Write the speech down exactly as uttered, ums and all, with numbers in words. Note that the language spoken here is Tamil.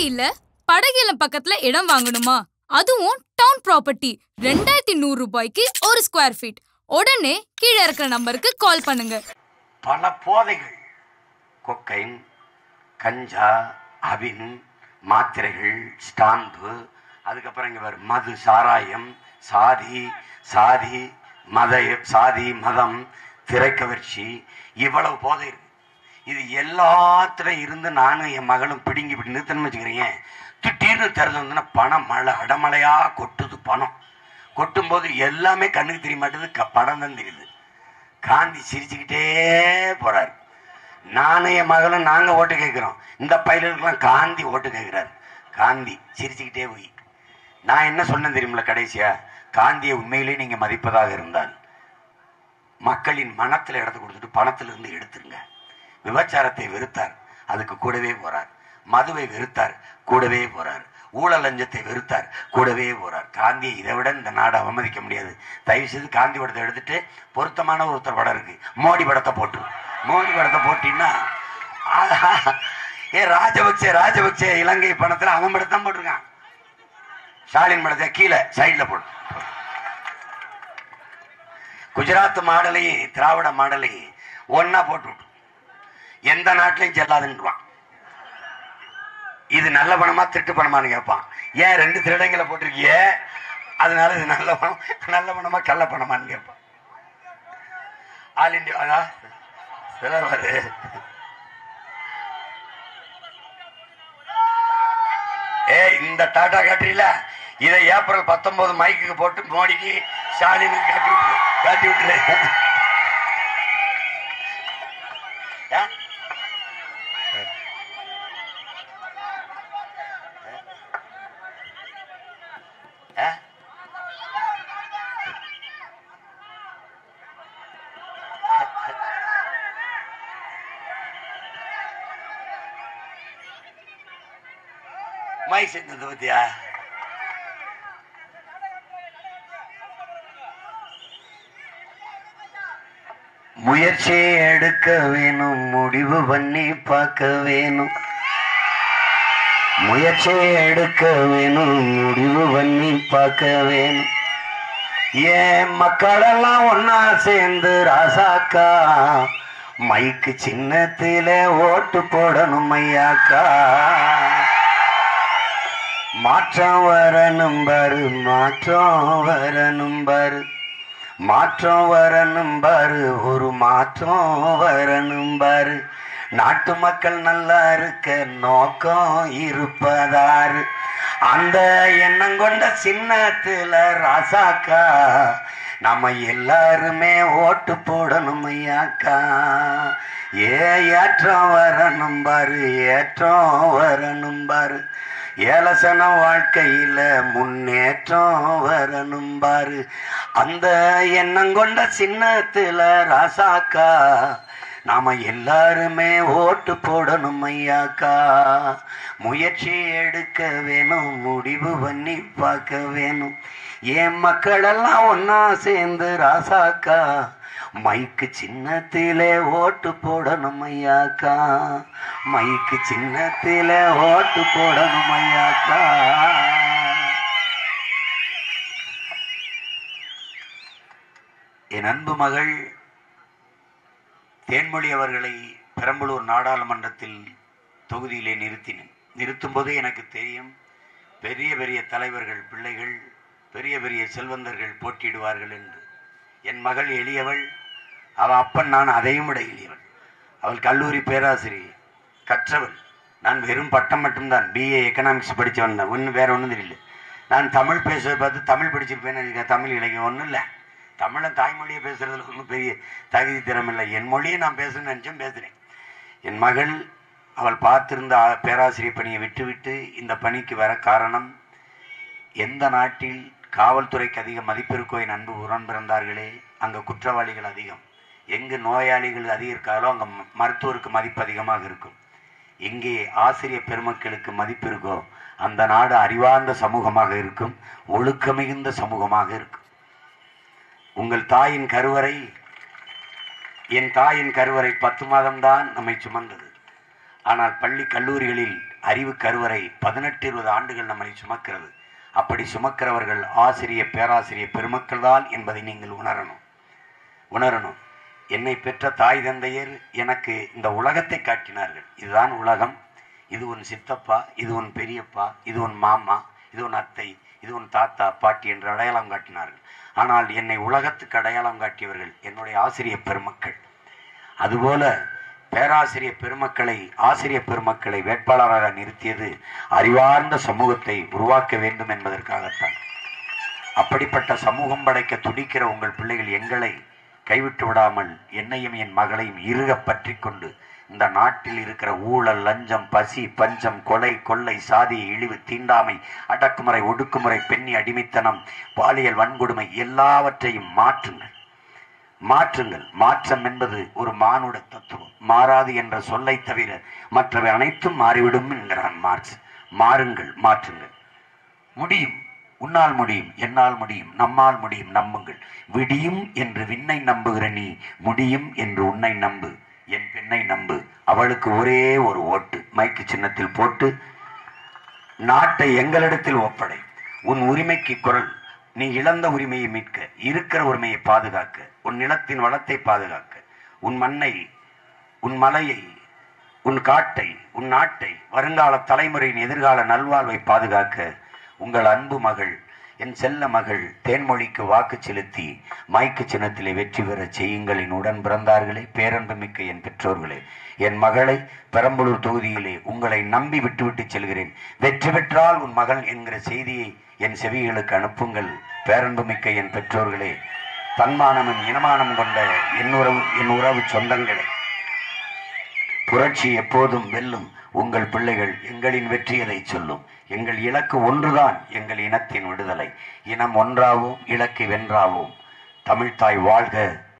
இல்ல படகிலம் பக்கத்துல இடம் வாங்கணுமா? அதுவும் டவுன் ப்ராப்பர்ட்டி ரெண்டாயிரத்தி நூறு ரூபாய்க்கு ஒரு ஸ்கொயர் ஃபீட். உடனே கீழே இருக்கிற நம்பருக்கு கால் பண்ணுங்க. பல போதைகள், கொக்கைன், கஞ்சா, அபின், மாத்திரைகள், ஸ்டாம்பு, அதுக்கப்புறம் இங்க வரும் மது, சாராயம், சாதி சாதி மத சாதி மதம், திரைக்கவர்ச்சி, இவ்வளவு போதை இருக்கு. இது எல்லாத்துல இருந்து நானும் என் மகளும் பிடுங்கி இப்படி நிறுத்தணும்னு வச்சுக்கிறீங்க. திடீர்னு திறந்து வந்துன்னா பணம் மழை அடமழையா கொட்டுது. பணம் கொட்டும் போது எல்லாமே கண்ணுக்கு தெரிய மாட்டேது, படம் தான் தெரியுது. காந்தி சிரிச்சுக்கிட்டே போறாரு. நானும் என் மகளும் நாங்க ஓட்டு கேட்கிறோம். இந்த பையலுக்கெல்லாம் காந்தி ஓட்டு கேட்கிறாரு. காந்தி சிரிச்சுக்கிட்டே போய் நான் என்ன சொன்னேன் தெரியுமில்ல, கடைசியா காந்தியை உண்மையிலேயே நீங்க மதிப்பதாக இருந்தால் மக்களின் மனத்துல இடத்தை கொடுத்துட்டு பணத்திலிருந்து எடுத்துருங்க. விபச்சாரத்தை வெறுத்தார், அதுக்கு கூடவே போறார். மதுவை வெறுத்தார், கூடவே போறார். ஊழல் லஞ்சத்தை வெறுத்தார், கூடவே போறார். காந்தியை இதை விட இந்த நாடு அவமதிக்க முடியாது. தயவு செய்து காந்தி படத்தை எடுத்துட்டு பொருத்தமான ஒருத்தர் படம் இருக்கு, மோடி படத்தை போட்டு மோடி படத்தை போட்டீங்கன்னா ஏ ராஜபக்சே ராஜபக்சே இலங்கை பணத்துல அவன் படத்தான் போட்டிருக்கான். ஸ்டாலின் படத்தை கீழே சைட்ல போட்டு குஜராத் மாடலையும் திராவிட மாடலையும் ஒன்னா போட்டு விட்டு எந்த நாட்டிலையும் செல்லாதுன்றான். இது நல்ல பணமா திருட்டு பணமானு கேட்பான். ஏன் ரெண்டு திருடங்களை போட்டிருக்கிய, அதனால இது நல்ல பணம் நல்ல பணமா கள்ள பணமானு கேட்பான். ஆல் இண்டியா சிலவாரு ஏ இந்த டாடா காட்டில இதை ஏப்ரல் பத்தொன்பது மைக்கு போட்டு மோடிக்கு ஸ்டாலினுக்கு காட்டி காட்டி விட்டுரு. மை செஞ்சது பத்தியா முயற்சி எடுக்க வேணும், முடிவு பண்ணி பார்க்க வேணும். முயற்சி எடுக்க வேணும், முடிவு பண்ணி பார்க்க வேணும். ஏன் மக்களெல்லாம் ஒன்னா சேர்ந்து ராசாக்கா மைக்கு சின்னத்தில ஓட்டு போடணும் ஐயாக்கா. மாற்றம் வரணும் பாரு, மாற்றம் வரணும் பாரு, மாற்றம் வரணும் பாரு, ஒரு மாற்றம் வரணும் பாரு. நாட்டு மக்கள் நல்லா இருக்க நோக்கம் இருப்பதாரு. அந்த எண்ணம் கொண்ட சின்னத்துல ராசாக்கா நம்ம எல்லாருமே ஓட்டு போடணும் ஐயாக்கா. ஏ ஏற்றம் வரணும் பாரு, ஏற்றம் வரணும் பாரு. ஏலசன வாழ்க்கையில முன்னேற்றம் வரணும் பாரு. அந்த எண்ணம் கொண்ட சின்னத்துல ராசாக்கா நாம எல்லாருமே ஓட்டு போடணும் ஐயாக்கா. முயற்சி எடுக்க வேணும், முடிவு பண்ணி பார்க்க வேணும். என் மக்களெல்லாம் ஒன்னா சேர்ந்து ராசாக்கா மைக்கு சின்னத்திலே ஓட்டு போடணும் ஐயாக்கா. மைக்கு சின்னத்திலே ஓட்டு போடணும் ஐயாக்கா. என் அன்பு மகள் தேன்மொழி அவர்களை பெரம்பலூர் நாடாளுமன்றத்தில் தொகுதியிலே நிறுத்தினேன். நிறுத்தும் போது எனக்கு தெரியும் பெரிய பெரிய தலைவர்கள் பிள்ளைகள், பெரிய பெரிய செல்வந்தர்கள் போட்டியிடுவார்கள் என்று. என் மகள் எளியவள், அவள் அப்பன் நான் அதையும் விட எளியவள். அவள் கல்லூரி பேராசிரியர், கற்றவள். நான் வெறும் பட்டம் மட்டும்தான், பிஏ எக்கனாமிக்ஸ் படித்தவன் தான், ஒன்றும் வேற ஒன்றும் தெரியல. நான் தமிழ் பேசுவதை பார்த்து தமிழ் படிச்சிருப்பேன்னு எனக்கு தமிழ் இலக்கியம் ஒன்றும் இல்லை. தமிழை தாய்மொழியை பேசுறதுல ஒன்றும் பெரிய தகுதி திறம் இல்லை. என் மொழியை நான் பேசணும்னு நினச்சேன், பேசுகிறேன். என் மகள் அவள் பார்த்திருந்த பேராசிரியர் பணியை விட்டுவிட்டு இந்த பணிக்கு வர காரணம், எந்த நாட்டில் காவல்துறைக்கு அதிக மதிப்பு இருக்கோ என் அன்பு உடன் பிறந்தார்களே, அங்கே குற்றவாளிகள் அதிகம். எங்கு நோயாளிகள் அதிகம் இருக்காலோ அங்கே மருத்துவருக்கு மதிப்பு அதிகமாக இருக்கும். எங்கே ஆசிரியர் பெருமக்களுக்கு மதிப்பு இருக்கோ அந்த நாடு அறிவார்ந்த சமூகமாக இருக்கும், ஒழுக்க மிகுந்த சமூகமாக இருக்கும். உங்கள் தாயின் கருவறை, என் தாயின் கருவறை பத்து மாதம்தான் நம்மை சுமந்தது. ஆனால் பள்ளி கல்லூரிகளில் அறிவு கருவறை பதினெட்டு இருபது ஆண்டுகள் நம்மை சுமக்கிறது. அப்படி சுமக்கிறவர்கள் ஆசிரியர் பேராசிரியர் பெருமக்கள் தான் என்பதை நீங்கள் உணரணும் உணரணும் என்னை பெற்ற தாய் தந்தையர் எனக்கு இந்த உலகத்தை காட்டினார்கள். இதுதான் உலகம், இது உன் சித்தப்பா, இது உன் பெரியப்பா, இது உன் மாமா, இது உன் அத்தை, இது உன் தாத்தா பாட்டி என்று அடையாளம் காட்டினார்கள். ஆனால் என்னை உலகத்துக்கு அடையாளம் காட்டியவர்கள் என்னுடைய ஆசிரியர் பெருமக்கள். அதுபோல பேராசிரியர் பெருமக்களை ஆசிரியர் பெருமக்களை வேட்பாளராக நிறுத்தியது அறிவார்ந்த சமூகத்தை உருவாக்க வேண்டும் என்பதற்காகத்தான். அப்படிப்பட்ட சமூகம் படைக்க துடிக்கிற உங்கள் பிள்ளைகள் எங்களை கைவிட்டு விடாமல் என்னையும் என் மகளையும் இறுக பற்றி கொண்டு இந்த நாட்டில் இருக்கிற ஊழல், லஞ்சம், பசி, பஞ்சம், கொலை, கொள்ளை, சாதி, இழிவு, தீண்டாமை, அடக்குமுறை, ஒடுக்குமுறை, பெண்ணி அடிமைத்தனம், பாலியல் வன்கொடுமை எல்லாவற்றையும் மாற்றுங்கள் மாற்றுங்கள் மாற்றம் என்பது ஒரு மானுட தத்துவம். மாறாது என்ற சொல்லை தவிர மற்றவை அனைத்தும் மாறிவிடும் என்கிறான் மார்க்ஸ். மாறுங்கள், மாற்றுங்கள். முடியும், உன்னால் முடியும், என்னால் முடியும், நம்மால் முடியும். நம்புங்கள். விடியும் என்று விண்ணை நம்புகிற நீ முடியும் என்று உன்னை நம்பு. என் பெண்ணை நம்பு. அவளுக்கு ஒரே ஒரு ஓட்டு மைக்கு சின்னத்தில் போட்டு நாட்டை எங்களிடத்தில் ஒப்படை. உன் உரிமைக்கு குரல். நீ இழந்த உரிமையை மீட்க, இருக்கிற உரிமையை பாதுகாக்க, உன் நிலத்தின் வளத்தை பாதுகாக்க, உன் மண்ணை, உன் மலையை, உன் காட்டை, உன் நாட்டை, வருங்கால தலைமுறையின் எதிர்கால நல்வாழ்வை பாதுகாக்க உங்கள் அன்பு மகள், என் செல்ல மகள் தேன்மொழிக்கு வாக்கு செலுத்தி மைக்கு சின்னத்திலே வெற்றி பெற செய்யுங்கள். என் உடன் பிறந்தார்களே, பேரன்பு மிக்க என் பெற்றோர்களே, என் மகளை பெரம்பலூர் தொகுதியிலே உங்களை நம்பி விட்டுவிட்டு செல்கிறேன். வெற்றி பெற்றால் உன் மகள் என்கிற செய்தியை என் செவிகளுக்கு அனுப்புங்கள். பேரன்பு மிக்க என் பெற்றோர்களே, தன்மானமும் இனமானம் கொண்ட என் உறவு என் உறவு சொந்தங்களே, புரட்சி எப்போதும் வெல்லும். உங்கள் பிள்ளைகள் எங்களின் வெற்றியதை சொல்லும். எங்கள் இலக்கு ஒன்றுதான், எங்கள் இனத்தின் விடுதலை. இனம் ஒன்றாவோம், இலக்கை வென்றாவோம். தமிழ்தாய் வாழ்க.